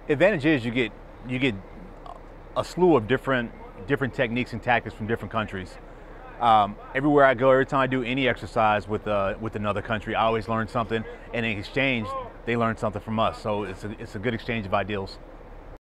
Advantage is you get a slew of different techniques and tactics from different countries. Everywhere I go, every time I do any exercise with another country, I always learn something, and in exchange, they learn something from us. So it's a good exchange of ideals.